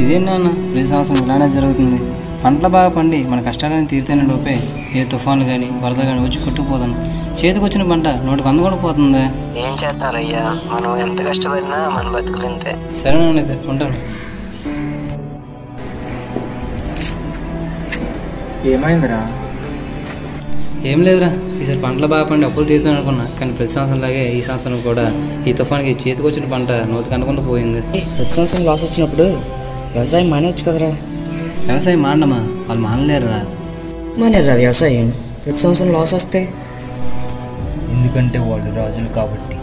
ఇదేంటన్నా ప్రతి సంవత్సరం ఇలానే జరుగుతుంది. పంటలు బాగా పండి మన కష్టాలను తీరుతైన లోపే ఏ తుఫాన్లు కానీ వరద కానీ వచ్చి కొట్టుకుపోతాను. చేతికి వచ్చిన పంట నోటికి అందుకొని పోతుందా? ఏం చేస్తారయ్యా, మనం ఎంత కష్టపడినా మన బతుకులింతే. సరేనైతే ఉంటాను. ఏమైందిరా? ఏం లేదురా, ఈసారి పంటలు బాగా పండి అప్పులు తీరుతాను అనుకున్నా. కానీ ప్రతి సంవత్సరంలాగే ఈ సంవత్సరం కూడా ఈ తుఫాన్కి చేతికి వచ్చిన పంట నోటికి అనుకుండా పోయింది. ప్రతి సంవత్సరం లాస్ వచ్చినప్పుడు వ్యవసాయం మానేవచ్చు కదరా. వ్యవసాయం మానడమా? వాళ్ళు మానలేరురా. మానేరా వ్యవసాయం ప్రతి సంవత్సరం లాస్ వస్తే? ఎందుకంటే వాళ్ళు రాజులు కాబట్టి.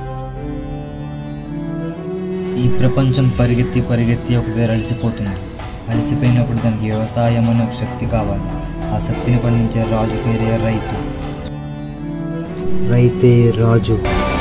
ఈ ప్రపంచం పరిగెత్తి పరిగెత్తి ఒక దగ్గర అలసిపోతుంది. అలసిపోయినప్పుడు దానికి వ్యవసాయం అనే ఒక శక్తి కావాలి. ఆ శక్తిని పండించే రాజు పేరే రైతు. రైతే రాజు.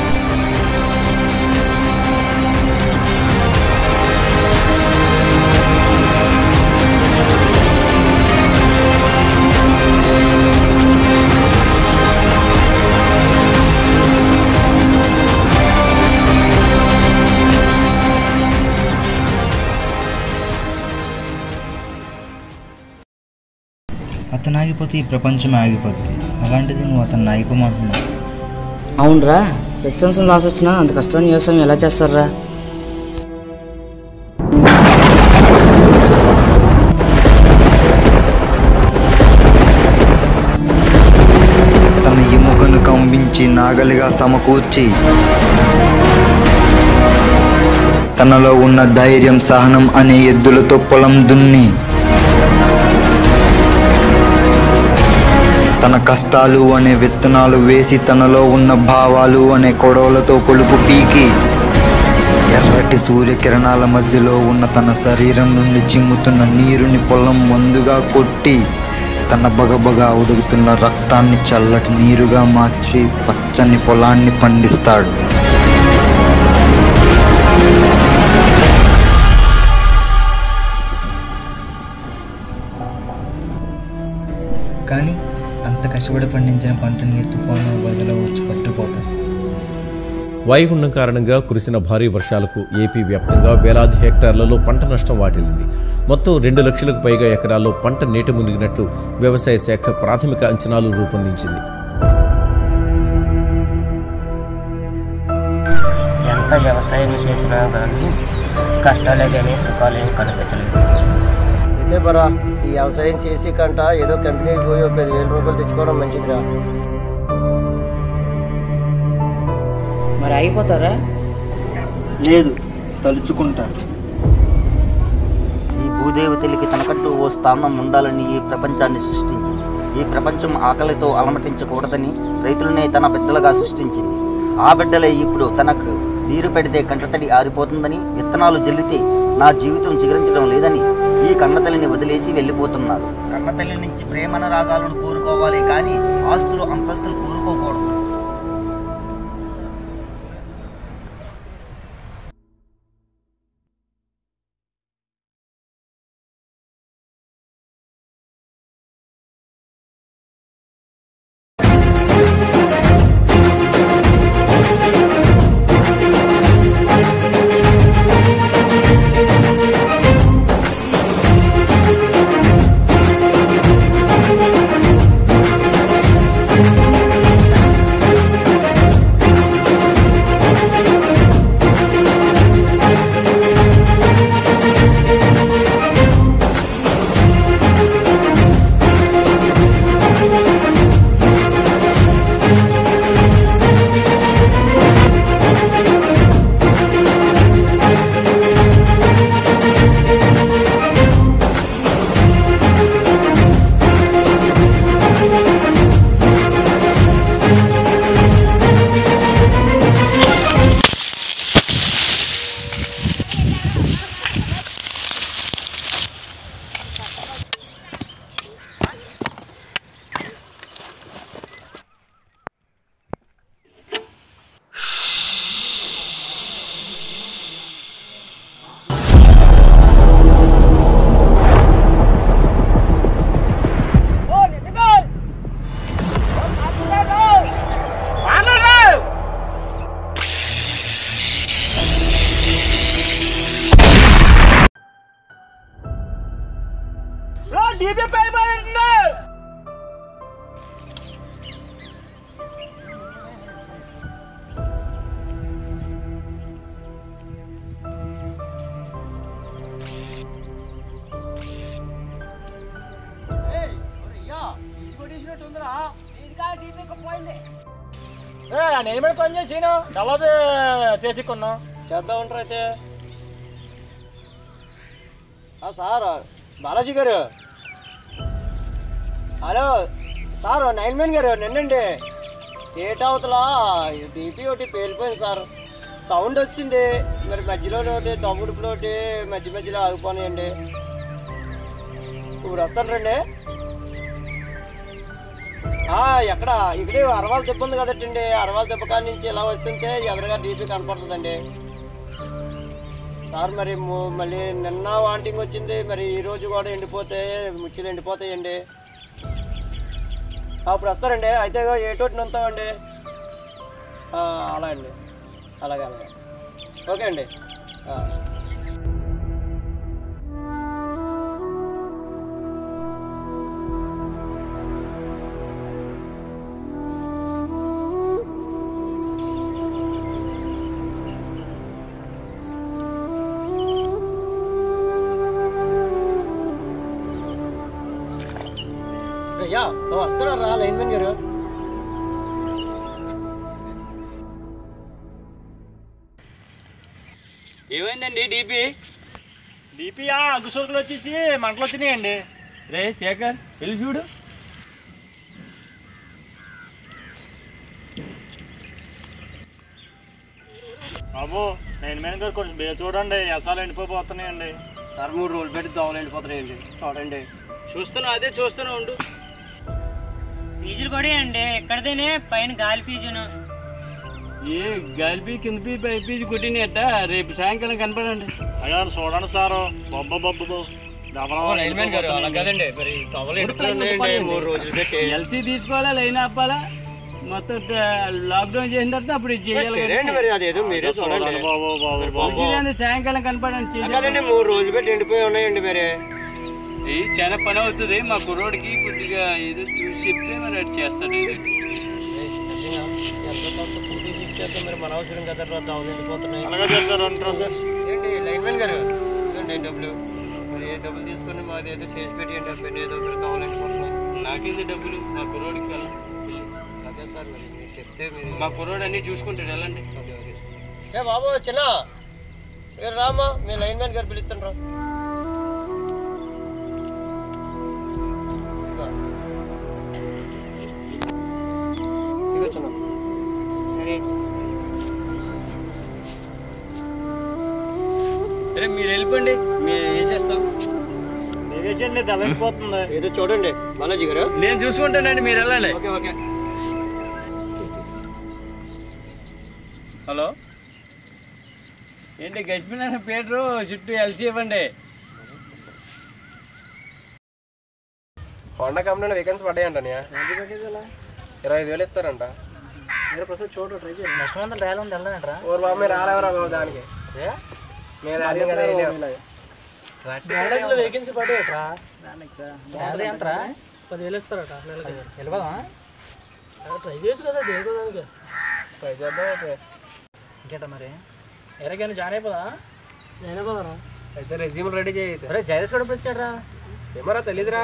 అతను ఆగిపోతే ఈ ప్రపంచం ఆగిపోద్ది. అలాంటిది నువ్వు అతన్ని ఆగిపోమంటున్నావు. అవునరా, ప్రతి సంవత్సరం లాస్ వచ్చినా అంత కష్టమైన వ్యవసాయం ఎలా చేస్తారా? తన ఎముకను కంపించి నాగలిగా సమకూర్చి తనలో ఉన్న ధైర్యం, సహనం అనే ఎద్దులతో పొలం దున్ని తన కష్టాలు అనే విత్తనాలు వేసి తనలో ఉన్న భావాలు అనే కొడవలతో కొలుపు పీకి ఎర్రటి సూర్యకిరణాల మధ్యలో ఉన్న తన శరీరం నుండి చిమ్ముతున్న నీరుని పొలం మందుగా కొట్టి తన బగబగా ఉడుకుతున్న రక్తాన్ని చల్లటి నీరుగా మార్చి పచ్చని పొలాన్ని పండిస్తాడు. కానీ అంత కష్టపడి పండించిన పంటని తుఫాను వరదలో వచ్చి పట్టుకుపోతారు. వాయుగుండం కారణంగా కురిసిన భారీ వర్షాలకు ఏపీ వ్యాప్తంగా వేలాది హెక్టార్లలో పంట నష్టం వాటిల్లింది. మొత్తం 2 లక్షలకు పైగా ఎకరాల్లో పంట నీట మునిగినట్లు వ్యవసాయ శాఖ ప్రాథమిక అంచనాలు రూపొందించింది. ఎంత వ్యవసాయం చేసినా కానీ కష్టాలే కానీ సుఖాలేం కనిపించలేదు. ఇదే పరా, ఈ వ్యవసాయం చేసి కంట ఏదో కంపెనీకి పోయి 10,000 రూపాయలు తెచ్చుకోవడం మంచిదిరా. మరి ఆగిపోతారా? లేదు, తలుచుకుంటారు. ఈ భూదేవతలకి తనకంటూ ఓ స్థానం ఉండాలని ఈ ప్రపంచాన్ని సృష్టించింది. ఈ ప్రపంచం ఆకలితో అలమటించకూడదని రైతులనే తన బిడ్డలుగా సృష్టించింది. ఆ బిడ్డలే ఇప్పుడు తనకు నీరు పెడితే కంటతడి ఆరిపోతుందని, విత్తనాలు జల్లితే నా జీవితం చిగురించడం లేదని ఈ కన్నతల్లిని వదిలేసి వెళ్ళిపోతున్నారు. కన్నతల్లి నుంచి ప్రేమన రాగాలను కోరుకోవాలి కానీ ఆస్తులు అంతస్తులు కోరుకోకూడదు. డీపీ పైపోయింది. నేను పని చేసాను డబ్బు చేసుకున్నాం చేద్దాం ఉంటారు అయితే. సార్ బాలాజీ గారు, హలో సార్, నైన్మెన్ గారు, నిన్నండి ఏటవతల డీపీ ఒకటి పేలిపోయింది సార్. సౌండ్ వచ్చింది, మరి మధ్యలో ఒకటి దమ్ముడుపులో ఒకటి మధ్య మధ్యలో ఆగిపోనాయండి. ఇప్పుడు వస్తాను రండి. ఎక్కడ ఇక్కడే అరవాల దెబ్బ ఉంది కదటండి, అరవాల దెబ్బ కాడి నుంచి ఇలా వస్తుంటే ఎదురుగా డీపీ కనపడుతుందండి సార్. మరి మళ్ళీ నిన్న వాంటింగ్ వచ్చింది, మరి ఈరోజు కూడా ఎండిపోతే ముచ్చులు ఎండిపోతాయండి. అప్పుడు వస్తారండి అయితే, ఏటోటిని ఉంటామండి. అలా అండి, అలాగే అలాగే, ఓకే అండి. అయ్యా వస్తున్నారా లైన్మెన్ గారు? ఏమైందండి డీపీ అగ్గుసోకులు వచ్చేసి మంటలు వచ్చినాయండి. రే శేఖర్ వెళ్ళి చూడు. బాబు లైన్మెన్ గారు కొంచెం చూడండి, ఎసాలు ఎండిపోతున్నాయండి. సార్ 3 రోజులు పెట్టి దోమలు ఎండిపోతున్నాయండి, చూడండి. అదే చూస్తూనే ఉండు. ఫీజులు కూడా అండి ఎక్కడదేనే పైన గాలి ఫీజును. ఏ గాలి కింద ఫీజు కొట్టినట్ట రేపు సాయంకాలం కనపడండి. అయ్యా చూడండి సారు, ఎల్సీ తీసుకోవాలా లైన్ ఆపాలా, మొత్తం లాక్డౌన్ చేసిన తర్వాత అప్పుడు సాయంకాలం కనపడండి. 3 రోజులు పెట్టి ఎండిపోయి ఉన్నాయండి. మరి చాలా పని అవుతుంది మా కుర్రోడికి, కొద్దిగా ఏదో చూసి చెప్తే మరి అటు చేస్తాడు. మరి మన అవసరం కదా, దోమలు ఎండిపోతున్నాయి. ఏంటి లైన్మెన్ గారు డబ్బులు, మరి ఏ డబ్బులు తీసుకుని మాది ఏదో చేసి పెట్టి ఏదో దోమలు ఎండిపోతున్నాయి. నాకేంది డబ్బులు, మా కుర్రోడికి అదే సార్, మరి మీరు చెప్తే మా కుర్రోడు అన్నీ చూసుకుంటాడు. వెళ్ళండి. ఏ బాబు చిన్న రామా, మీ లైన్మెన్ గారు పిలుస్తుండ్రా. సరే మీరు వెళ్ళిపోండి, మీరు వేసేస్తాం. మీరు వేసేయండి, దెబ్బపోతుంది. ఏదో చూడండి బాలాజీ గారు, నేను చూసుకుంటానండి, మీరు వెళ్ళండి. Okay okay. హలో ఏంటి గడిపిన పేరు చుట్టూ ఎల్సీ ఇవ్వండి. హోండా కంపెనీలో వేకెన్సీ పడ్డాయంట. 25,000 ఇస్తారంట. చూడు ట్రై చేయండి. నష్టం రేలు ఉంది వెళ్ళదంటరా. ఓరు బాబు మీరు రాలేవరా బాబు దానికి. నేను వేకెన్సీ పడేయట్రా. ఎంతరా? 10,000 ఇస్తారట నెలకి. వెళ్ళిపోదామా? ట్రై చేయొచ్చు కదా దేనికోదానికి. ట్రై చేద్దాం. ఇంకేట మరి ఎరగానే జాయిన్ అయిపోదా? జాయిన్ అయిపోదాను అయితే రెజ్యూమ్ రెడీ చేయి. జైదస్ కూడా వచ్చాడరా. ఏమరా తెలీదురా.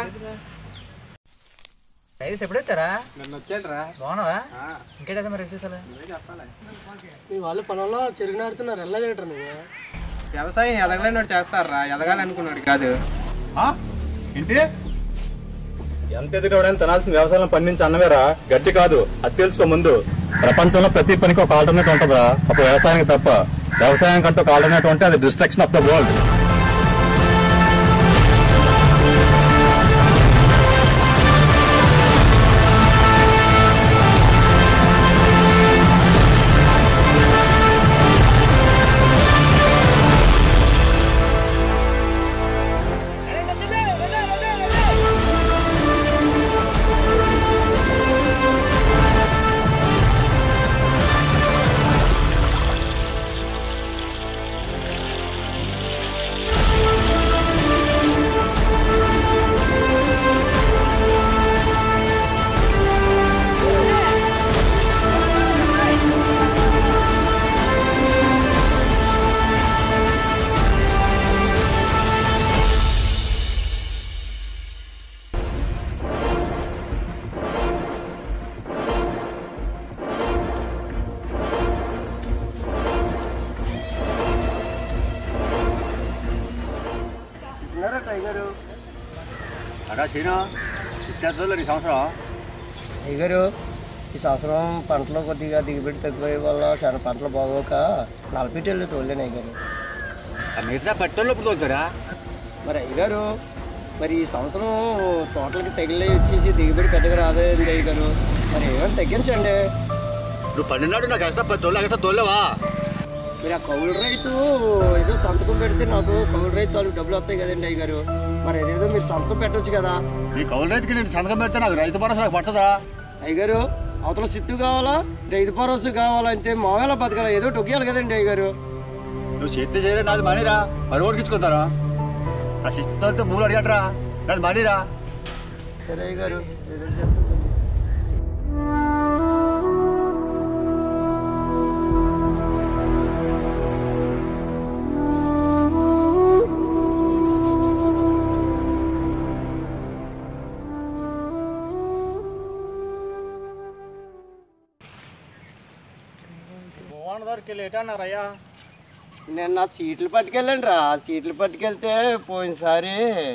జైదస్ ఎప్పుడు వచ్చారా? నన్ను వచ్చాడరా. బాగున్నావా? ఇంకేటైతే మరి విశేషాలు చెప్పాలి. మీ వాళ్ళు పొలంలో చెరుగు నాడుతున్నారు, వెళ్ళలేటరా నువ్వు? వ్యవసాయం ఎదగలేనోడు చేస్తారా, ఎదగాలనుకున్నాడు కాదు. ఏంటి ఎంత ఎదుగుతాడని తినాల్సిన వ్యవసాయం పండించి అన్నవేరా, గడ్డి కాదు. అది తెలుసుకో ముందు. ప్రపంచంలో ప్రతి పనికి ఒక ఆల్టర్నేట్ ఉంటుందా, ఒక వ్యవసాయానికి తప్ప. వ్యవసాయం కంటే ఒక ఆల్టర్నేట్ ఉంటే అది డిస్ట్రక్షన్ ఆఫ్ ద వరల్డ్. అయ్యగారు. అడా సీనా ఇచ్చేద్దాం ఈ సంవత్సరం. అయ్యగారు ఈ సంవత్సరం పంటలు కొద్దిగా దిగుబడి తగ్గిపోయే వల్ల చాలా పంటలు బాగోక 40 టన్నులు తోలేను అయ్యగారు. మిగతా పట్టణంలో ఇప్పుడు తోలుతారా? మరి అయ్యగారు మరి ఈ సంవత్సరం తోటలకి తెగిలే వచ్చేసి దిగుబడి పెద్దగా రాదండి అయ్యగారు. మరి ఏమైనా తగ్గించండి. నువ్వు పండినాడు నాకు ఎక్స్ట్రా 10 రోజులు ఎక్స్ట్రా తోలేవా? మీరు ఆ కౌలు రైతు ఏదో సంతకం పెడితే నాకు కౌలు రైతు వాళ్ళకి డబ్బులు వస్తాయి కదండి అయ్యగారు. మరి ఏదేదో మీరు సంతకం పెట్టవచ్చు కదా. నీ కౌలు రైతుకి నేను సంతకం పెడితే నాకు రైతు భరోసా నాకు పడుతుందా? అయ్యగారు అవతల సిత్తు కావాలా రైతు భరోసా కావాలంటే మావేలా బతకాల ఏదో టొక్కియాలి కదండి అయ్యగారు. నువ్వు చేతి చేయలే నాది మనీరా మరి ఓడికించుకుంటారా? ఆ శిస్తుతో అయితే భూములు అడిగట్రా నాది మనీరా. సరే అయ్యగారు. లేటన్నారయ్యా. నేను నా సీట్లు పట్టుకెళ్ళండి రా. సీట్లు పట్టుకెళ్తే పోయినసారి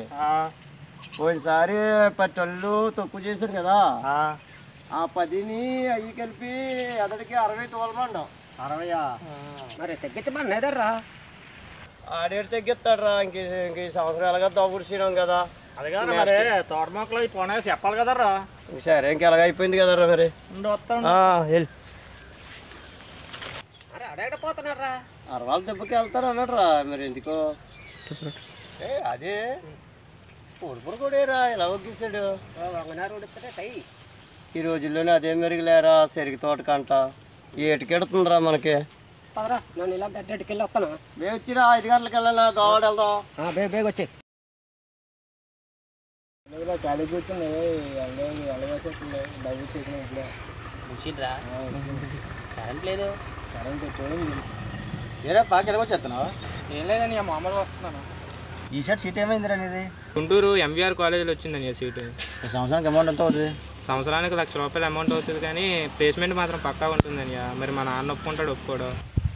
10 టన్నులు తక్కువ చేశాను కదా. ఆ 10ని అవి కలిపి అతడికి 60 తోలమండం. 60 మరి తగ్గించమన్నారా? ఆడేడు తగ్గిస్తాడు రా. ఇంక ఈ సంవత్సరాలుగా దోపుడిసినాం కదా. అది కాదు మరి తోట మొక్కలు పోనే చెప్పాలి కదరా. సరే ఇంక ఎలాగ అయిపోయింది కదరా. మరి వెళ్ళి పోతున్నారా? అరవాళ్ళ దెబ్బకి వెళ్తారు అన్నాడు రా. మరి ఎందుకో అదే పొడుపుడు కూడా ఇలా ఒగ్గేసాడు. ఈ రోజుల్లోనే అదే మెరుగులేరా. చెరుకు తోట కంట ఏటికెడుతుందిరా మనకి. నన్ను ఇలా బెడ్డెట్టుకెళ్ళి వస్తాను. మేము వచ్చిరా 5 గంటలకు వెళ్ళాలా గోవాడ వెళ్దాం. బేగ వచ్చి ఖాళీ కూర్చుంది. ఎలాగేస్తుంది డబ్బులు చేసిన ఇప్పుడే ముషిడ్రా కరెంట్ లేదు. కరెంట్ పోయింది. ఏరా పాక ఎలాగొచ్చేస్తున్నావు? ఏం లేదని మామూలుగా వస్తున్నాను. ఈ షర్ట్ సీట్ ఏమైందిరా నీది? గుంటూరు ఎంవీఆర్ కాలేజీలో వచ్చిందని సీటు. సంవత్సరానికి అమౌంట్ ఎంత అవుతుంది? సంవత్సరానికి ₹1,00,000 అమౌంట్ అవుతుంది కానీ ప్లేస్మెంట్ మాత్రం పక్కా ఉంటుందని. మరి మా నాన్న ఒప్పుకుంటాడు ఒప్పుకోడు.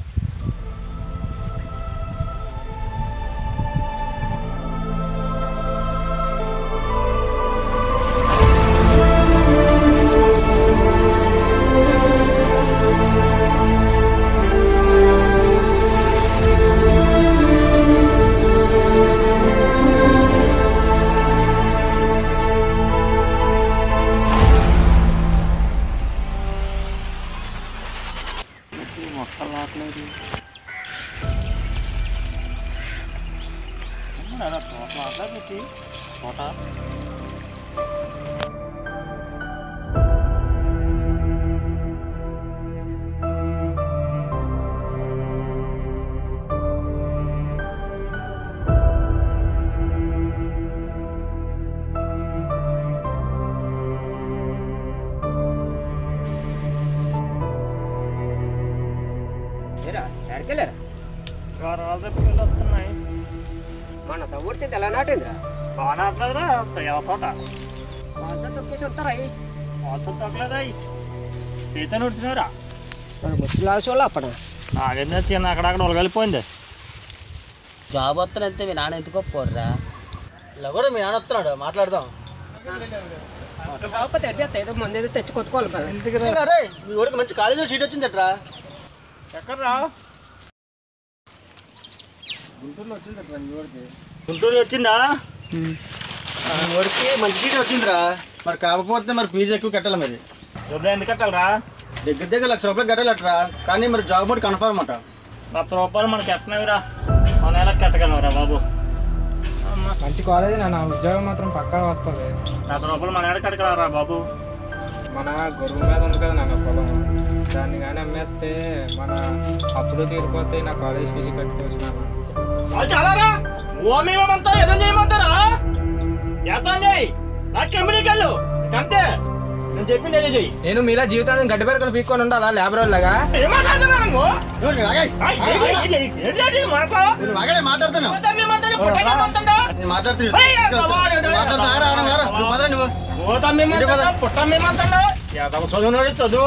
వస్తున్నాయి. మన తమ్ముడు చేతి ఎలా నాటిందిరా? బాగా నాటలేదురా. తోట తొక్కేసి వస్తారా? తొక్కలేదా? సీత నడిచినారా? మరి ముచ్చిలాల్సి అప్పడ నాకేందా చిన్న అక్కడక్కడ ఉలగలిపోయింది. జాబ్ వస్తానంతే మీ నాన్న ఎందుకు ఒప్పుకోర్రా? ఎవరు మీ నాన్న వస్తున్నాడు మాట్లాడదాం. కాకపోతే ఎట్లా ఏదో మంది ఏదో తెచ్చి కొట్టుకోవాలి కదా. మీ ఊరికి మంచి కాలేజీలో సీట్ వచ్చింది అట్రా. ఎక్కడరా? గుంటూరులో వచ్చింది అట్రా. మీ ఊరికి గుంటూరు వచ్చిందా? మీ ఊరికి మంచి సీట్ వచ్చిందిరా. మరి కాకపోతే మరి ఫీజు ఎక్కువ కట్టాలి. మరి డబ్బులు ఎందుకు కట్టాలరా? దగ్గర ₹1,00,000 కట్టాలట్రా. కానీ మరి జాబ్ కూడా కన్ఫర్మ్ అట. ₹1,00,000 మనకి ఎట్టనవిరా. మన నెలకు కట్టగలవరా బాబు? మంచి కాలేజీ నా ఉద్యోగం మాత్రం పక్కా వస్తుంది. ₹1,00,000 మన నెలకు కట్టగలరా బాబు? మన గొర్రెల మీద ఉంది కదా నాన్న పొలం. దాన్ని కానీ అమ్మేస్తే మన అప్పులు తీరిపోతే నా కాలేజ్ ఫీజు కట్టుకోవచ్చు నాన్న. చాలారా ఓమేమంతా ఏదో చేయమంటారా? చేయి నాకు కెమికల్ అంతే. నేను చెప్పింది ఏదో చెయ్యి. నేను మీలా జీవితాన్ని గడ్డి పెరకలు పీక్కొని ఉండాలా లేబర్ లాగా? చదువు చదువు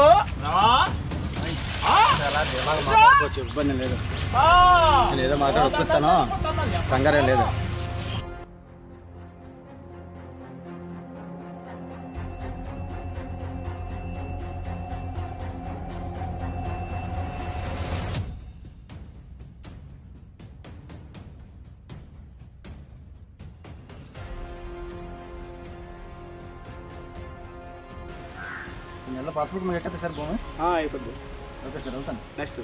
ఇబ్బంది లేదు. నేను ఏదో మాట్లాడి ఒప్పిస్తాను. కంగారే లేదు. నెల పాస్బుక్ మీరు ఎట్టే సార్ భూమి అయిపోద్ది. ఓకే సార్ వెళ్తాను. నెక్స్ట్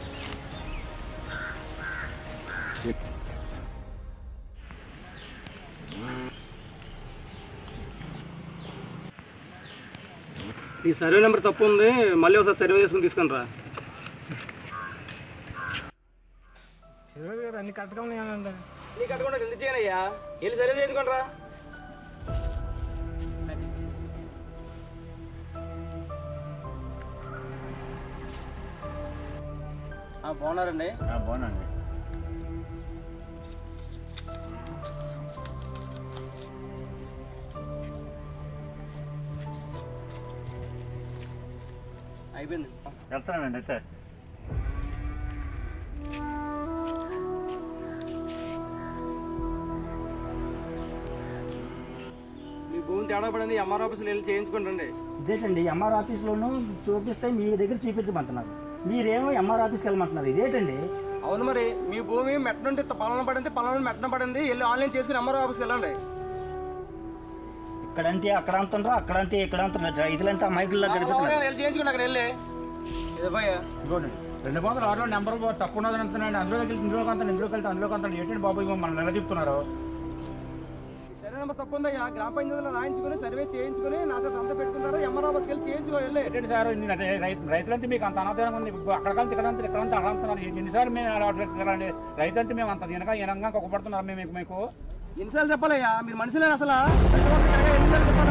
ఈ సర్వే నెంబర్ తప్పు ఉంది, మళ్ళీ ఒకసారి సర్వే చేసుకుని తీసుకుని రా. సర్వే గారు అన్ని కరెక్ట్గా ఉన్నాయండి. నీ కట్టుకుంటా ఎందుకు చేయనయ్యా, వెళ్ళి సర్వే చేసుకుని రా. బాగున్నారండి? బాగున్నాండి. అయిపోయింది. వెళ్తానండి అయితే. మీ భూమి తేడా పడింది, ఎంఆర్ ఆఫీస్లో వెళ్ళి చేయించుకుంటండి. ఇదేంటండి ఎంఆర్ ఆఫీస్లోనూ చూపిస్తే మీ దగ్గర చూపించమంటున్నారు, మీరేమో ఎంఆర్ ఆఫీస్కి వెళ్ళమంటున్నారు, ఇదేంటండి? అవును మరి, మీ భూమి మెట్ట నుండి పలానా పడింది, పలానా మెట్టన పడింది, వెళ్ళి ఆన్లైన్ చేసుకుని ఎంఆర్ ఆఫీస్కి వెళ్ళండి. ఇక్కడంటే అక్కడ అంటున్నారు, అక్కడంటే ఇక్కడ అంటున్నారు, రైతులంతా మైకుల్లో వెళ్ళి చేయించుకోండి. అక్కడ వెళ్ళి 206 నెంబర్ తప్పు ఉన్నదని అంటున్నాడు, అందులోకి వెళ్తే ఇందులోకి అంతా, ఇందులోకి వెళ్తే అందులోకి అంతా, ఏంటండి బాబు మనం ఎలా చెప్తున్నారు? సర్వే నెంబర్ తప్పు ఉందయ్యా, గ్రామ పంచాయతీలో రాయించుకుని సర్వే చేయించుకుని నా సార్ సంత పెట్టుకుంటారు, ఎంఆర్ ఆఫీస్కి వెళ్ళి చేయించుకో. వెళ్ళి ఏంటండి సార్, రైతులంటే మీకు అంత అనాథంగా ఉంది, అక్కడికంతా ఇక్కడంతా ఇక్కడంతా అలా అంటున్నారు, ఎన్నిసార్లు మేము అడగండి, రైతులంటే మేము అంత ఈనంగా ఒక్కపడుతున్నారు మేము మీకు ఎన్నిసార్లు చెప్పాలయ్యా, మీరు మనుషులే అసలు ఎన్నిసార్లు చెప్పాలి?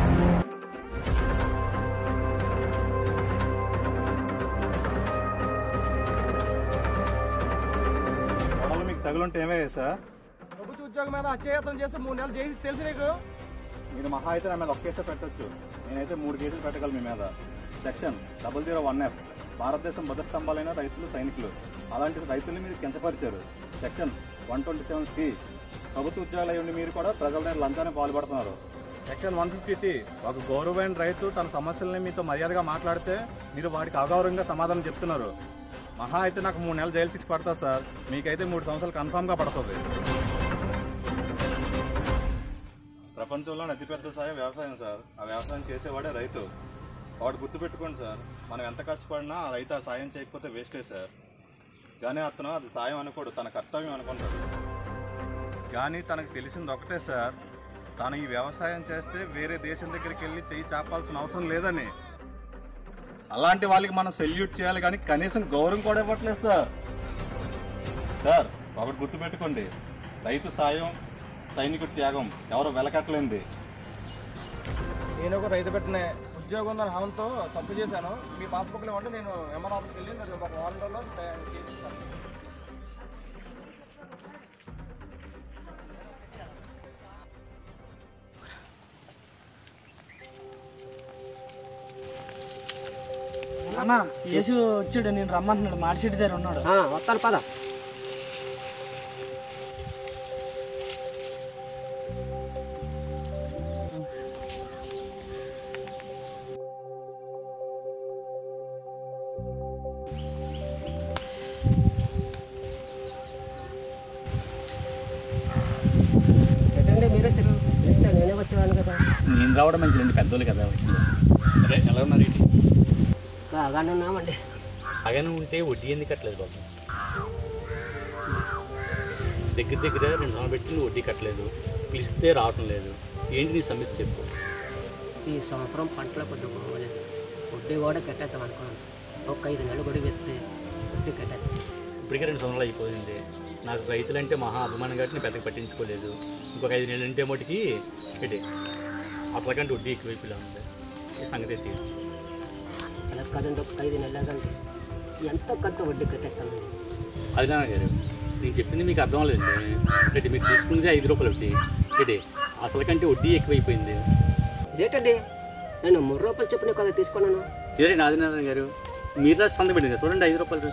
మీకు తగులుంటే ఏమయ్యా సార్? ప్రభుత్వ ఉద్యోగం మీద హత్యాయత్నం చేస్తే 3 నెలలు జైలు తెలుసు నీకు? మీరు మహా అయితే నా మీద ఒక్క కేసు పెట్టచ్చు, నేనైతే 3 కేసులు పెట్టగలను మీ మీద. సెక్షన్ 001F, భారతదేశం భద్రత స్తంభాలైన రైతులు సైనికులు, అలాంటి రైతుల్ని మీరు కించపరిచారు. సెక్షన్ 127C, ప్రభుత్వ ఉద్యోగాలు అయ్యండి మీరు కూడా ప్రజల దగ్గర లంచానికి పాల్పడుతున్నారు. సెక్షన్ 150T, ఒక గౌరవమైన రైతు తన సమస్యల్ని మీతో మర్యాదగా మాట్లాడితే మీరు వాడికి అగౌరవంగా సమాధానం చెప్తున్నారు. మహా అయితే నాకు 3 నెలలు జైలు శిక్ష పడుతుంది సార్, మీకైతే 3 సంవత్సరాలు కన్ఫామ్గా పడుతుంది. ప్రపంచంలోనే అతిపెద్ద సాయం వ్యవసాయం సార్, ఆ వ్యవసాయం చేసేవాడే రైతు. వాడు గుర్తుపెట్టుకోండి సార్, మనం ఎంత కష్టపడినా ఆ రైతు ఆ సాయం చేయకపోతే వేస్టే సార్. కానీ అతను అది సాయం అనుకోడు, తన కర్తవ్యం అనుకుంటాడు. కానీ తనకు తెలిసింది ఒకటే సార్, తను ఈ వ్యవసాయం చేస్తే వేరే దేశం దగ్గరికి వెళ్ళి చెయ్యి చాపాల్సిన అవసరం లేదని. అలాంటి వాళ్ళకి మనం సెల్యూట్ చేయాలి, కానీ కనీసం గౌరవం కూడా ఇవ్వట్లేదు సార్. సార్ ఒకటి గుర్తుపెట్టుకోండి, రైతు సాయం, సైనికుడి త్యాగం ఎవరో వెలకట్లేంది. నేను ఒక రైతు పెట్టిన ఉద్యోగం ఉందని హామీతో తప్పు చేశాను, మీ పాస్బుక్లో ఇవ్వండి, నేను ఎంఆర్ ఆఫీస్కి వెళ్ళి నాకు ఒక 1 రోజుల్లో చేసిస్తాను. అన్న యేసు వచ్చాడు, నేను రమ్మంటున్నాడు, మార్షెట్ దగ్గర ఉన్నాడు. వస్తాను పద. నేనే వచ్చేవాళ్ళు కదా. నేను రావడం మంచిదండి, పెద్దోళ్ళు కదా వచ్చింది. సరే ఎలా ఉన్నారు? ఏంటి బాగానే ఉన్నామండి. బాగానే ఉంటే వడ్డీ ఎందుకు కట్టలేదు బాబు? దగ్గర 2 సంవత్సరాలు పెట్టి నువ్వు వడ్డీ కట్టలేదు, పిలిస్తే రావటం లేదు, ఏంటి నీ సమస్య చెప్పు. ఈ సంవత్సరం పంటలో కొంచెం బాగోలేదు, వడ్డీ కూడా కట్టేస్తాం అనుకున్నాను. ఒక 5 నెలలు గొడవ పెడితే వడ్డీ కట్టేస్తాం. ఇప్పటికే 2 సంవత్సరాలు అయిపోయింది. నాకు రైతులంటే మహా అభిమానం కాబట్టి నేను పెద్దగా పట్టించుకోలేదు. ఇంకొక 5 నెలలు అంటే మటుకి ఏంటి అసలు కంటే వడ్డీ ఎక్కువైపోయిలా ఉంది. ఈ సంగతి తీర్చు. అలా కాదండి, ఒక 5 నెలలు కంటే ఎంత కొంత వడ్డీ కట్టేస్తామండి. అది నా గారు, నేను చెప్పింది మీకు అర్థం లేదండి. ఏంటి మీరు తీసుకునేది 5 రూపాయలు వడ్డీ, ఏంటి అసలు కంటే వడ్డీ ఎక్కువైపోయింది. ఇదేంటండి, నేను 3 రూపాయలు చొప్పున కదా తీసుకున్నాను. ఇదే నాదినారాయణ గారు, మీరు రాసి సంద పెట్టింది చూడండి, 5 రూపాయలు.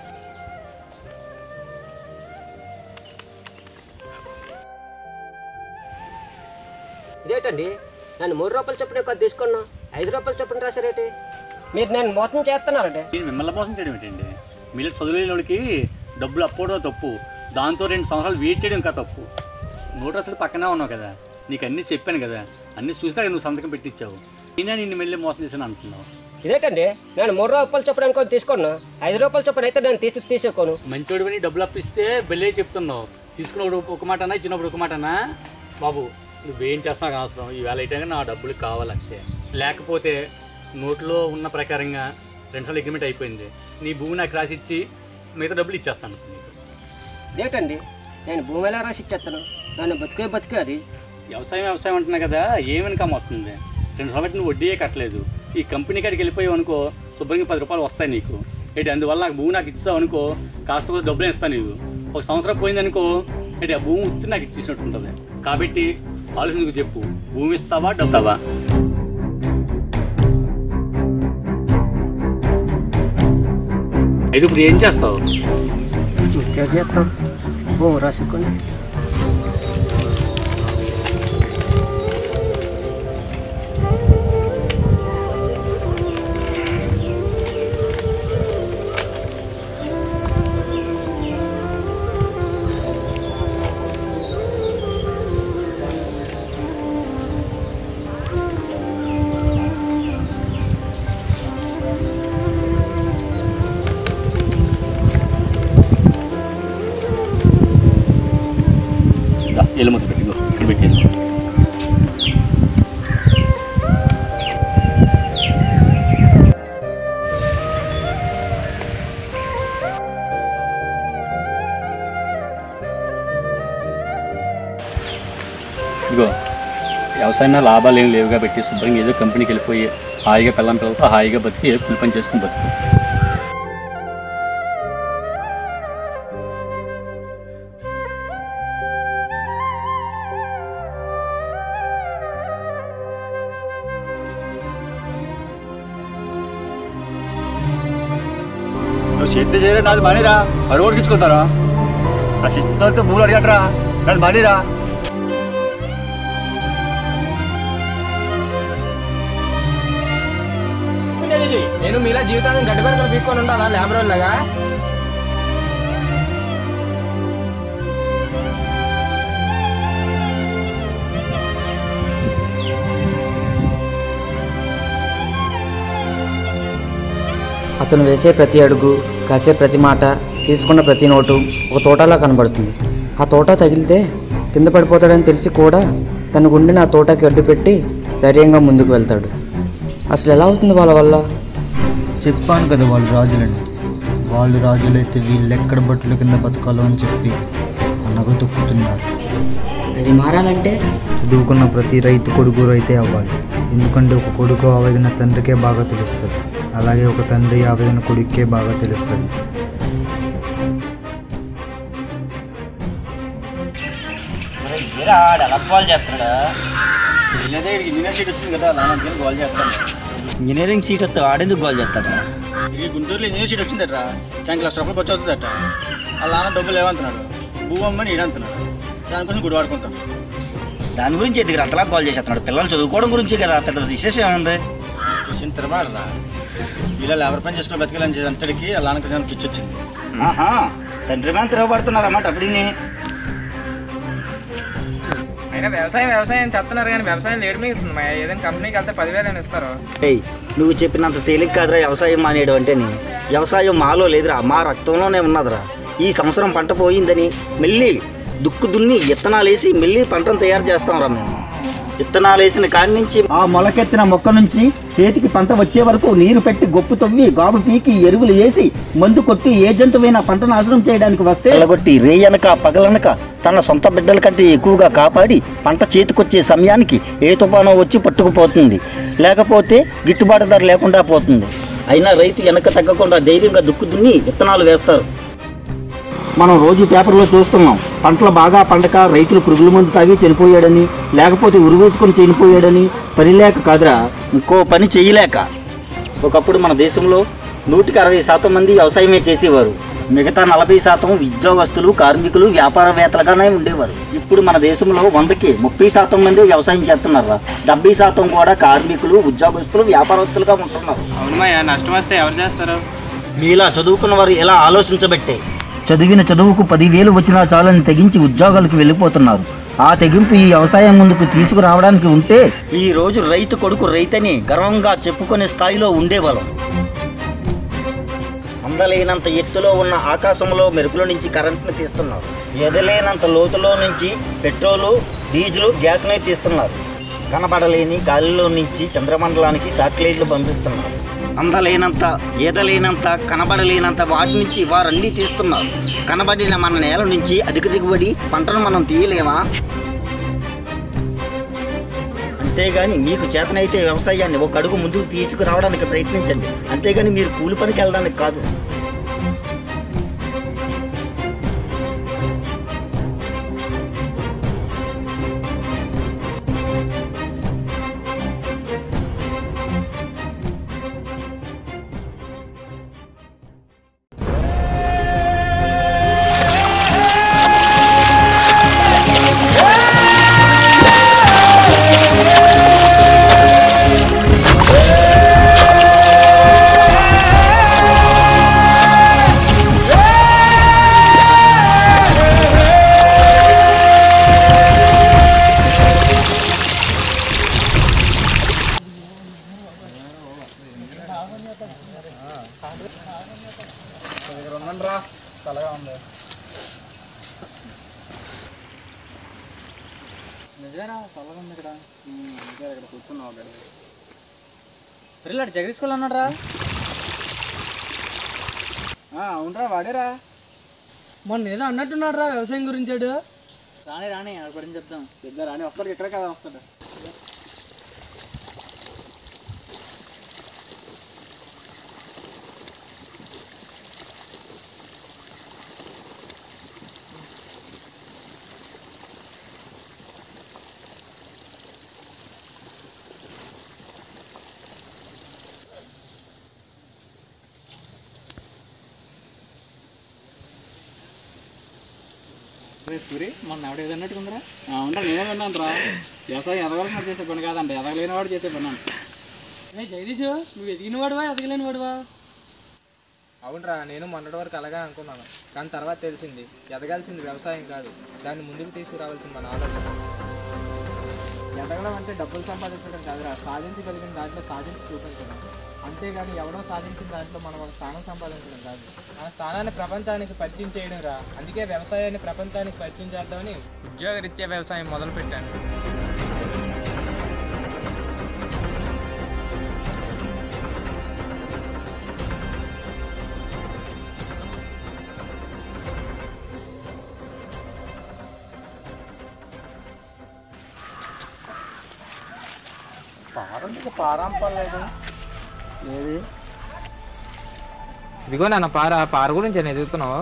ఇదేంటండి, నేను 3 రూపాయలు చొప్పున కదా తీసుకున్నా, 5 రూపాయలు చొప్పున రాశారేంటి? మీరు నేను మోసం చేస్తున్నారండి. మిమ్మల్ని మోసం చేయడం ఏంటండి? మీరు చదువులేని వాళ్ళకి డబ్బులు అప్పుకోవడం తప్పు, దాంతో 2 సంవత్సరాలు వెయిట్ చేయడం ఇంకా తప్పు. 100 అసలు పక్కనే ఉన్నావు కదా, నీకు అన్నీ చెప్పాను కదా, అన్నీ చూసినా నువ్వు సంతకం పెట్టించావు. నేనే నిన్ను మళ్ళీ మోసం చేశాను అంటున్నావు. ఇదేంటండి నేను 3 రూపాయలు చొప్పున అనుకొని తీసుకున్నా, 5 రూపాయలు చొప్పున అయితే నేను తీసుకోను. మంచోడిని డబ్బులు అప్పిస్తే బెల్లే చెప్తున్నావు. తీసుకున్నప్పుడు ఒక మాటనా, ఇచ్చినప్పుడు ఒక మాటనా? బాబు నువ్వేం చేస్తావు అవసరం, ఈవేళ అయితే నా డబ్బులు కావాలంటే. లేకపోతే నోట్లో ఉన్న ప్రకారంగా 2 సార్లు అగ్రిమెంట్ అయిపోయింది. నీ భూమి నాకు రాసి ఇచ్చి మిగతా డబ్బులు ఇచ్చేస్తాను. ఇదేంటండి నేను భూమి ఎలా రాసి ఇచ్చేస్తాను? నన్ను బతికే అది. వ్యవసాయం అంటున్నా కదా, ఏమి ఇన్కమ్ వస్తుంది? 2 సార్లు బట్టి నువ్వు వడ్డీయే కట్టలేదు. ఈ కంపెనీ కాడికి వెళ్ళిపోయావు అనుకో, శుభ్రంగా 10 రూపాయలు వస్తాయి నీకు. ఏంటి అందువల్ల నాకు భూమి నాకు ఇచ్చావు అనుకో, కాస్త కొద్ది డబ్బులు ఇస్తాను నీకు. 1 సంవత్సరం పోయిందనుకో, ఏంటి ఆ భూమి ఉత్తి నాకు ఇచ్చేసినట్టు ఉంటుంది. కాబట్టి ఆలోచనకు చెప్పు, భూమి ఇస్తావా డబ్బువా? అయితే ఇప్పుడు ఏం చేస్తావు? చేస్తాం, భూమి రాసుకోండి. ఎలుమతి పెట్టి ఇక్కడ పెట్టేది. ఇదిగో వ్యవసాయంలో లాభాలు ఏం లేవుగా పెట్టి శుభ్రంగా ఏదో కంపెనీకి వెళ్ళిపోయి హాయిగా పిల్లం పిల్లలతో హాయిగా బతికి ఏదో కూలి పని చేసుకుని బతుకు. నువ్వు చేతి చేయరా, నాది మనీరా. అడుగు ఉడికించుకుంటారా? ఆ శిస్తుతో భూములు అడిగట్రా, నాది మనీరా. నేను మీలా జీవితాన్ని గడ్డబెరకలు పీక్కొని ఉంటానా లేబర్ లాగా? అతను వేసే ప్రతి అడుగు, కాసే ప్రతి మాట, తీసుకున్న ప్రతి నోటు ఒక తోటలా కనబడుతుంది. ఆ తోట తగిలితే కింద పడిపోతాడని తెలిసి కూడా తన గుండెని ఆ తోటకి అడ్డు పెట్టి ధైర్యంగా ముందుకు వెళ్తాడు. అసలు ఎలా అవుతుంది వాళ్ళ వల్ల? చెప్పాను కదా వాళ్ళు రాజులని. వాళ్ళు రాజులైతే వీళ్ళు ఎక్కడ బట్టల కింద బతకాలో అని చెప్పి అనగతొక్కుతున్నారు. అది మారాలంటే చదువుకున్న ప్రతి రైతు కొడుకు రైతే అవ్వాలి. ఎందుకంటే ఒక కొడుకు ఆవేదన తండ్రికే బాగా తెలుస్తుంది, అలాగే ఒక తండ్రి ఆవేదన కొడుక్కే బాగా తెలుస్తుంది. ఇంజనీరింగ్ సీట్ వస్తే ఆడేందుకు గోల్ చేస్తాడా? ఈ గుంటూరులో ఇంజనీర్ సీట్ వచ్చిందట, 10 లక్షల రూపాయలు ఖర్చు అవుతుందట. వాళ్ళ నాన్న డబ్బులు ఏమంటున్నాడు, భూమమ్మని ఈడంటున్నాడు. దానికోసం గుడి వాడుకుంటాడు. దాని గురించి ఎదుగు అంతలా కాల్ చేస్తున్నాడు. పిల్లలు చదువుకోవడం గురించి కదా, పెద్ద విశేషం ఏముంది? చూసిన తిరమాడరా, ఇలా ఎవరి పని చేసుకుని బతికేయాలని అంతటికి వాళ్ళ నాన్నకి పిచ్చి వచ్చింది. తండ్రి మీద తిరగబడుతున్నారన్నమాట. అప్పుడు అయినా వ్యవసాయం చెప్తున్నారు కానీ వ్యవసాయం లేడు మిగుతుంది. ఏదైనా కంపెనీకి వెళ్తే 10,000 ఇస్తారు. నువ్వు చెప్పినంత తేలిక కాదురా వ్యవసాయం మానేయడం అంటే. వ్యవసాయం మాలో లేదురా, మా రక్తంలోనే ఉన్నదిరా. ఈ సంవత్సరం పంట పోయిందని మళ్ళీ దుక్కు దున్ని విత్తనాలు వేసి మళ్ళీ పంటను తయారు చేస్తాంరా మేము. విత్తనాలు వేసిన కాడి నుంచి ఆ మొలకెత్తిన మొక్క నుంచి చేతికి పంట వచ్చే వరకు నీరు పెట్టి గొప్పు తవ్వి గాబు పీకి ఎరువులు వేసి మందు కొట్టి ఏ జంతువైనా పంట నాశనం చేయడానికి వస్తే ఎలగొట్టి రేయనక పగలనక తన సొంత బిడ్డల కంటే ఎక్కువగా కాపాడి పంట చేతికొచ్చే సమయానికి ఏ తుఫానో వచ్చి పట్టుకుపోతుంది, లేకపోతే గిట్టుబాటు ధర లేకుండా పోతుంది. అయినా రైతు వెనక తగ్గకుండా ధైర్యంగా దుక్కు దున్ని విత్తనాలు వేస్తారు. మనం రోజు పేపర్లో చూస్తున్నాం, పంటలు బాగా పండక రైతులు పురుగుల మందు తాగి చనిపోయాడని, లేకపోతే ఉరువేసుకొని చనిపోయాడని. పని లేక కాదురా, ఇంకో పని చేయలేక. ఒకప్పుడు మన దేశంలో 160% మంది వ్యవసాయమే చేసేవారు. మిగతా 40% ఉద్యోగస్తులు, కార్మికులు, వ్యాపారవేత్తలుగానే ఉండేవారు. ఇప్పుడు మన దేశంలో 100కి 30% మంది వ్యవసాయం చేస్తున్నారు. 70% కూడా కార్మికులు, ఉద్యోగస్తులు, వ్యాపారస్తులుగా ఉంటున్నారు. అవునమ్మా, నష్టం వస్తే ఎవరు చేస్తారు? మీలా చదువుకున్న వారు ఎలా ఆలోచించబట్టే చదివిన చదువుకు 10,000 వచ్చినా చాలని తెగించి ఉద్యోగాలకు వెళ్ళిపోతున్నారు. ఆ తెగింపు ఈ వ్యవసాయం ముందుకు తీసుకురావడానికి ఉంటే ఈ రోజు రైతు కొడుకు రైతని గర్వంగా చెప్పుకునే స్థాయిలో ఉండేవాళ్ళం. అందలేనంత ఎత్తులో ఉన్న ఆకాశంలో మెరుపుల నుంచి కరెంట్ని తీస్తున్నారు. ఎదలేనంత లోతులో నుంచి పెట్రోలు, డీజిల్, గ్యాస్ని తీస్తున్నారు. కనబడలేని గాలిలో నుంచి చంద్రమండలానికి శాటిలైట్లు పంపిస్తున్నారు. అందలేనంత, ఈదలేనంత, కనబడలేనంత వాటి నుంచి వారన్నీ తీస్తున్నారు. కనబడిన మన నేల నుంచి అధిక దిగుబడి పంటను మనం తీయలేమా? అంతేగాని మీకు చేతనైతే వ్యవసాయాన్ని ఒక అడుగు ముందుకు తీసుకురావడానికి ప్రయత్నించండి. అంతేగాని మీరు కూలి పనికి వెళ్ళడానికి కాదు. చల్లగా ఉంది. నిజమేనా? చల్లగా ఉంది ఇక్కడ. ఇక్కడ కూర్చున్నావు అక్కడ. పిల్లలు జగదీశ్వల్ అన్నాడు రా. అవునరా, వాడేరా. మొన్న ఏదో అన్నట్టున్నాడు రా వ్యవసాయం గురించాడు. రాని ఆడ పడిని చెప్తాం. ఇద్దరు రాని వస్తాడు, ఇక్కడే కదా వస్తాడు. పూరి మొన్న ఎవడ ఏదన్నట్టు ఉందిరా? అవునా, నేనే విన్నాను రా. వ్యవసాయం ఎదగాల్సిన వాడు చేసే పని కాదంట, ఎదగలేని వాడు చేసే పని అంట. జగదీష్, నువ్వు ఎదిగిన వాడువా ఎదగలేని వాడువా? అవునరా, నేను మొన్నటి వరకు అలాగే అనుకున్నాను. కానీ తర్వాత తెలిసింది ఎదగాల్సింది వ్యవసాయం కాదు, దాన్ని ముందుకు తీసుకురావాల్సింది మన ఆలోచన. ఎదగడం అంటే డబ్బులు సంపాదించడం కాదురా, సాధించగలిగిన దాంట్లో సాధించి చూపించడం. అంతేగాని ఎవడో సాధించిన దాంట్లో మనం ఒక స్థానం సంపాదించడం కాదు, మన స్థానాన్ని ప్రపంచానికి పరిచయం చేయడం రా. అందుకే వ్యవసాయాన్ని ప్రపంచానికి పరిచయం చేద్దామని ఉద్యోగరీత్యా వ్యవసాయం మొదలుపెట్టాను. పారంపలేదు ఏది? ఇదిగో నాన్న పార గురించి నేను ఎదుగుతున్నావు.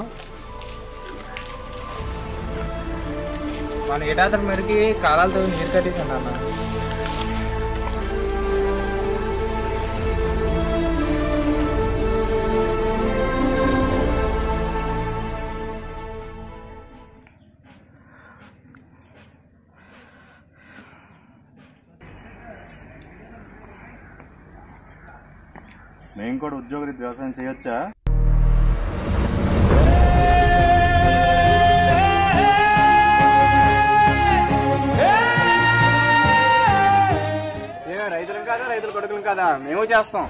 మన ఏటాతర మెరికి కాలాలతో నీరు కట్టేసాను నాన్న. మేము కూడా ఉద్యోగరీత్యా వ్యవసాయం చేయొచ్చా? రైతులం కాదా, రైతుల కొడుకులం కాదా, మేము చేస్తాం.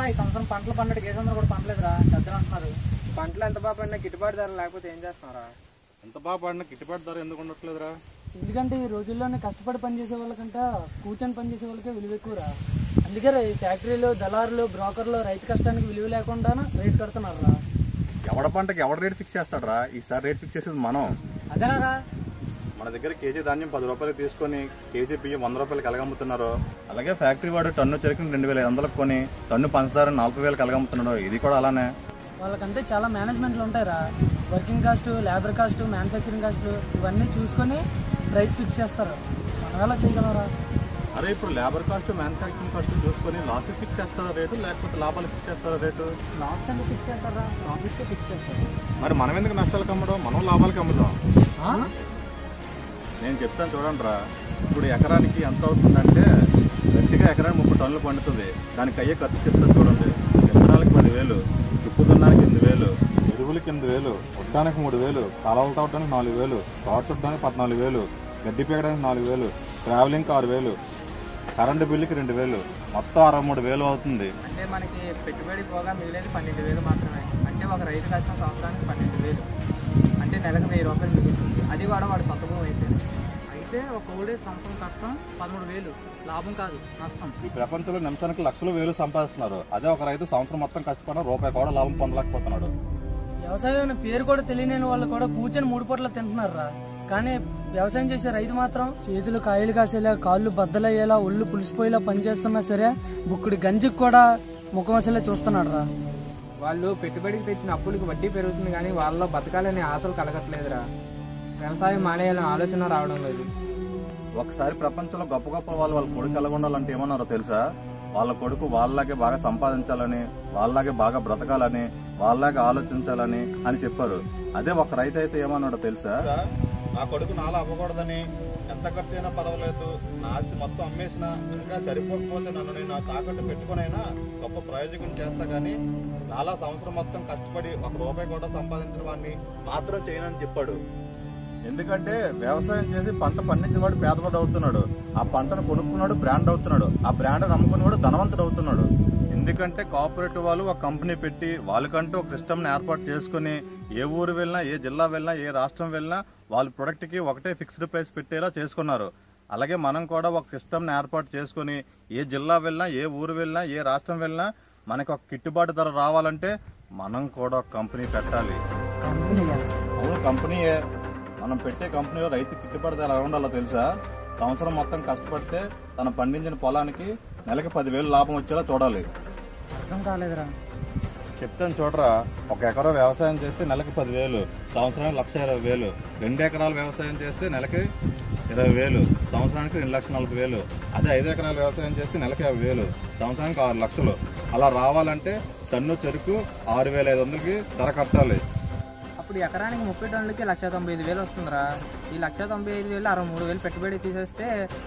ఈ సంవత్సరం పంటలు పండడానికి ఏ సంవత్సరం కూడా పంటలేదురా పెద్దలు అంటున్నారు. పంటలు ఎంత బాగా పడినా గిట్టుబాటు ధర లేకపోతే ఏం చేస్తున్నారా? ఎంత బాగా పడినా గిట్టుబాటు ధర ఎందుకు ఉండట్లేదురా? ఎందుకంటే ఈ రోజుల్లోనే కష్టపడి పనిచేసే వాళ్ళకంటే కూర్చొని పనిచేసే వాళ్ళకే విలువ ఎక్కువరా. అందుకే ఈ ఫ్యాక్టరీలు, దళారులు, బ్రోకర్లు రైతు కష్టానికి విలువ లేకుండా రేటు కడుతున్నారు రా. ఎవడ పంటకి ఎవడ రేటు ఫిక్స్ చేస్తాడరా? ఈసారి రేట్ ఫిక్స్ చేసేది మనం. అదేనా మన దగ్గర కేజీ ధాన్యం 10 రూపాయలు తీసుకొని కేజీ బియ్యం 100 రూపాయలు కలగమ్ముతున్నారు. అలాగే ఫ్యాక్టరీ వాడు టన్ను చెరుకుని 2500 కొని టన్ను పంచదార 40,000 కలగమ్ముతున్నాడు. ఇది కూడా అలానే. వాళ్ళకంటే చాలా మేనేజ్మెంట్లు ఉంటాయిరా. Working cost, labour cost, manufacturing కాస్ట్లు ఇవన్నీ చూసుకొని ప్రైస్ ఫిక్స్ చేస్తారు. మనం ఎలా చేయగలరా? అరే ఇప్పుడు లేబర్ కాస్ట్, మ్యానుఫ్యాక్చరింగ్ కాస్ట్ చూసుకొని లాస్ ఫిక్స్ చేస్తారా రేటు, లేకపోతే లాభాలు ఫిక్స్ చేస్తారా రేటు? లాస్ట్ టైం ఫిక్స్ చేస్తారా? ప్రాఫిట్ ఫిక్స్ చేస్తారు. మరి మనం ఎందుకు నష్టాలకు అమ్మడం, మనం లాభాలకి అమ్ముదాం. నేను చెప్తాను చూడండి రా. ఇప్పుడు ఎకరానికి ఎంత అవుతుందంటే గట్టిగా ఎకరానికి 30 టన్నులు పండుతుంది. దానికి అయ్యే ఖర్చు చెప్తాను చూడండి. విత్తనాలకి 10,000, చుప్పుదున్నానికి 8,000, ఎరువులకి 8,000, ఉడ్డానికి 3,000, కాలువలు తవ్వడానికి 4,000, తోట చుట్టడానికి 14,000, గడ్డి పీకడానికి 4,000, ట్రావెలింగ్కి 6,000, కరెంటు బిల్లుకి 2,000, మొత్తం 63,000 అవుతుంది. అంటే మనకి పెట్టుబడి పోగా మిగిలేదు 12,000 మాత్రమే. అంటే ఒక రైతు కష్టం సంవత్సరానికి 12,000, అంటే నెలకు 1,000 రూపాయలు మిగులుతుంది. అది కూడా వాడు సొంత భూమి అయితే ఒక ఊడే సంవత్సరం కష్టం 13,000, లాభం కాదు నష్టం. ఈ ప్రపంచంలో నిమిషానికి లక్షలు వేలు సంపాదిస్తున్నారు. అదే ఒక రైతు సంవత్సరం మొత్తం కష్టపడిన రూపాయి కూడా లాభం పొందలేకపోతున్నాడు. వ్యవసాయం పేరు కూడా తెలియని వాళ్ళు కూడా కూర్చొని 3 పూటలు తింటున్నారా. కానీ వ్యవసాయం చేసే రైతు మాత్రం చేతులు కాయలు కాసేలా, కాళ్ళు బద్దలయ్యేలా, ఒళ్ళు పులిసిపోయేలా పనిచేస్తున్నా సరే బుక్కుడి గంజికి కూడా ముఖమసలే చూస్తున్నాడు రా. వాళ్ళు పెట్టుబడికి తెచ్చిన అప్పులకు వడ్డీ పెరుగుతుంది కానీ వాళ్ళలో బతకాలనే ఆశలు కలగట్లేదురా. వ్యవసాయం మానేయాలని ఆలోచన రావడం లేదు. ఒకసారి ప్రపంచంలో గొప్ప గొప్ప వాళ్ళు వాళ్ళ కొడుకు ఎలా ఉండాలంటే ఏమన్నారో తెలుసా? వాళ్ళ కొడుకు వాళ్ళలాగే బాగా సంపాదించాలని, వాళ్ళలాగే బాగా బ్రతకాలని, వాళ్ళలాగే ఆలోచించాలని అని చెప్పారు. అదే ఒక రైతు అయితే ఏమన్నాడో తెలుసా? నా కొడుకు నాలా అవ్వకూడదని, ఎంత ఖర్చు అయినా పర్వాలేదు, నా ఆస్తి మొత్తం అమ్మేసినా ఇంకా సరిపోకపోతే నన్ను నేను నా తాకట్టు పెట్టుకునైనా గొప్ప ప్రయోజకం చేస్తా, కానీ నాలా సంవత్సరం మొత్తం కష్టపడి 1 రూపాయి కూడా సంపాదించిన వాడిని మాత్రం చేయనని చెప్పాడు. ఎందుకంటే వ్యవసాయం చేసి పంట పండించేవాడు పేదవాడు అవుతున్నాడు, ఆ పంటను కొనుక్కున్నాడు బ్రాండ్ అవుతున్నాడు, ఆ బ్రాండ్ నమ్ముకునేవాడు ధనవంతుడు అవుతున్నాడు. ఎందుకంటే కోఆపరేటివ్ వాళ్ళు ఒక కంపెనీ పెట్టి వాళ్ళకంటూ ఒక సిస్టమ్ని ఏర్పాటు చేసుకుని ఏ ఊరు వెళ్ళినా, ఏ జిల్లా వెళ్ళినా, ఏ రాష్ట్రం వెళ్ళినా వాళ్ళ ప్రొడక్ట్కి ఒకటే ఫిక్స్డ్ ప్రైస్ పెట్టేలా చేసుకున్నారు. అలాగే మనం కూడా ఒక సిస్టమ్ని ఏర్పాటు చేసుకుని ఏ జిల్లా వెళ్ళినా, ఏ ఊరు వెళ్ళినా, ఏ రాష్ట్రం వెళ్ళినా మనకు ఒక గిట్టుబాటు ధర రావాలంటే మనం కూడా ఒక కంపెనీ పెట్టాలి. అవును, కంపెనీయే. మనం పెట్టే కంపెనీలో రైతు గిట్టుబాటు ధర ఎలా ఉండాలో తెలుసా? సంవత్సరం మొత్తం కష్టపడితే తన పండించిన పొలానికి నెలకి 10,000 లాభం వచ్చేలా చూడాలి. అర్థం కాలేదురా. చెప్తాను చూడరా. 1 ఎకరా వ్యవసాయం చేస్తే నెలకి 10,000, సంవత్సరానికి 1,20,000. 2 ఎకరాల వ్యవసాయం చేస్తే నెలకి 20,000, సంవత్సరానికి 2,40,000. అదే 5 ఎకరాల వ్యవసాయం చేస్తే నెలకి 50,000, సంవత్సరానికి 6 లక్షలు. అలా రావాలంటే టన్ను చెరుకు 6,500కి ధర కట్టాలి. ఇప్పుడు ఎకరానికి 30 టన్నులకి 1,95,000 వస్తుందిరా. ఈ 1,95,000 63,000 పెట్టుబడి తీసేస్తే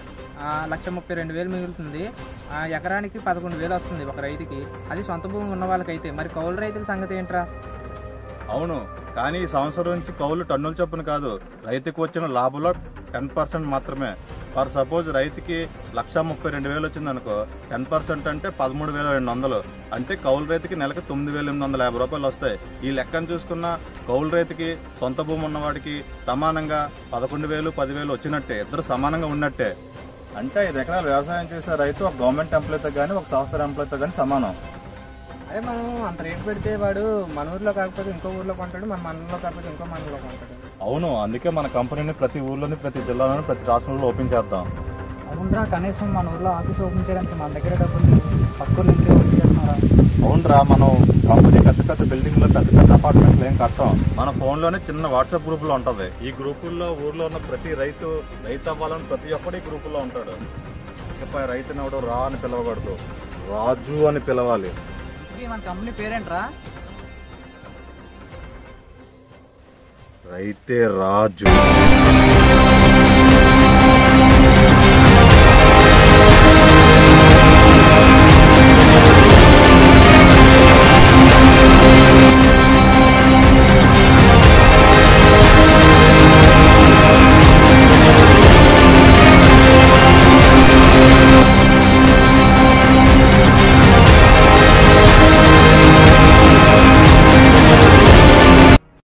1,32,000 మిగులుతుంది. ఎకరానికి 11,000 వస్తుంది ఒక రైతుకి. అది సొంత భూమి ఉన్న వాళ్ళకైతే. మరి కౌలు రైతుల సంగతి ఏంట్రా? అవును, కానీ ఈ సంవత్సరం నుంచి కౌలు టన్నుల చొప్పున కాదు, రైతుకు వచ్చిన లాభంలో 10% మాత్రమే. ఫర్ సపోజ్ రైతుకి 1,32,000 వచ్చింది అనుకో, 10% అంటే 13,200. అంటే కౌలు రైతుకి నెలకు 9,850 రూపాయలు వస్తాయి. ఈ లెక్కను చూసుకున్న కౌలు రైతుకి సొంత భూమి ఉన్నవాడికి సమానంగా 11,000, 10,000 వచ్చినట్టే, ఇద్దరు సమానంగా ఉన్నట్టే. అంటే 5 ఎకరాలు వ్యవసాయం చేసే రైతు ఒక గవర్నమెంట్ ఎంప్లాయ్తో కానీ ఒక సాఫ్ట్వేర్ ఎంప్లాయ్తో కానీ సమానం. అదే మనం అంత రేటు పెడితే వాడు మన ఊర్లో కాకపోతే ఇంకో ఊర్లో కొంటాడు, మన మండలంలో కాకపోతే ఇంకో మండలంలో కొంటాడు. అవును, అందుకే మన కంపెనీని ప్రతి ఊర్లోని, ప్రతి జిల్లాలోని, ప్రతి రాష్ట్రంలో ఓపెన్ చేద్దాం. అవునరా, కనీసం మన ఊర్లో ఆఫీస్ ఓపెన్ చేయడానికి మన దగ్గర డబ్బులు పక్కన నుంచి ఓపెన్ చేస్తున్నారా? అవునరా, మనం కంపెనీ పెద్ద పెద్ద బిల్డింగ్లో, పెద్ద పెద్ద అపార్ట్మెంట్లు ఏం కట్టాం. మన ఫోన్లోనే చిన్న వాట్సాప్ గ్రూపులో ఉంటుంది. ఈ గ్రూపుల్లో ఊర్లో ఉన్న ప్రతి రైతు అవ్వాలని ప్రతి ఒక్కడు ఈ గ్రూపుల్లో ఉంటాడు. ఇకపై రైతుని ఎవడో రా అని పిలవకూడదు, రాజు అని పిలవాలి. మన కంపెనీ పేరేంట్రా? రైతే రాజు.